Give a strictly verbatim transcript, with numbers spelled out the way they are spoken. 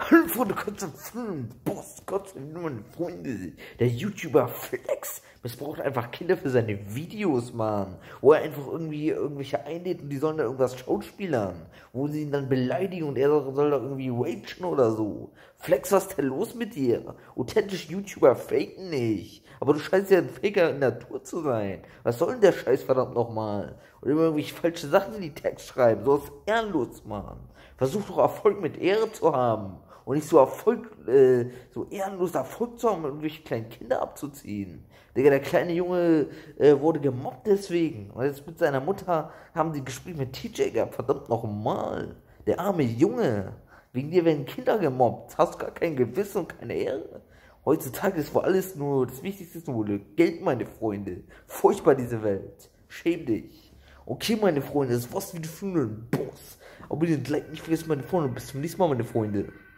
Hallo Freunde, kurz zum Film. Boss, Gott, nur meine Freunde. Der YouTuber Flex missbraucht einfach Kinder für seine Videos, Mann. Wo er einfach irgendwie irgendwelche einlädt und die sollen da irgendwas schauspielern. Wo sie ihn dann beleidigen und er soll da irgendwie ragen oder so. Flex, was ist denn los mit dir? Authentische YouTuber faken nicht. Aber du scheinst ja ein Faker in Natur zu sein. Was soll denn der Scheiß verdammt nochmal? Und immer irgendwelche falsche Sachen in die Text schreiben. So ist ehrenlos, Mann. Versuch doch Erfolg mit Ehre zu haben. Und nicht so Erfolg, äh, so ehrenlos Erfolg zu haben, um irgendwelche kleinen Kinder abzuziehen. Digga, der kleine Junge äh, wurde gemobbt deswegen. Und jetzt mit seiner Mutter haben die Gespräch mit T J gehabt. Verdammt nochmal. Der arme Junge. Wegen dir werden Kinder gemobbt. Hast gar kein Gewissen und keine Ehre. Heutzutage ist wohl alles nur, das Wichtigste ist nur Geld, meine Freunde. Furchtbar diese Welt. Schäm dich. Okay, meine Freunde, das war's wieder für einen Boss. Aber den Like nicht vergessen, meine Freunde. Bis zum nächsten Mal, meine Freunde.